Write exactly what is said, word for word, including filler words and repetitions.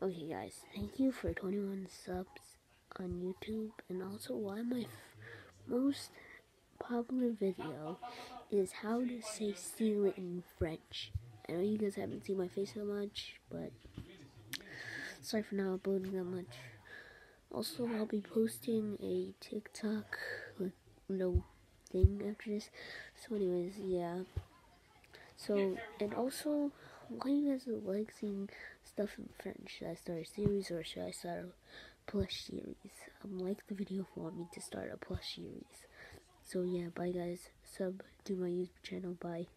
Okay, guys, thank you for twenty-one subs on YouTube, and also why my f- most popular video is how to say steal it in French. I know you guys haven't seen my face so much, but sorry for not uploading that much. Also, I'll be posting a TikTok with no thing after this. So, anyways, yeah. So, and also, why you guys like seeing stuff in French? Should I start a series or should I start a plush series? Um, like the video if you want me to start a plush series. So, yeah, bye guys. Sub to my YouTube channel. Bye.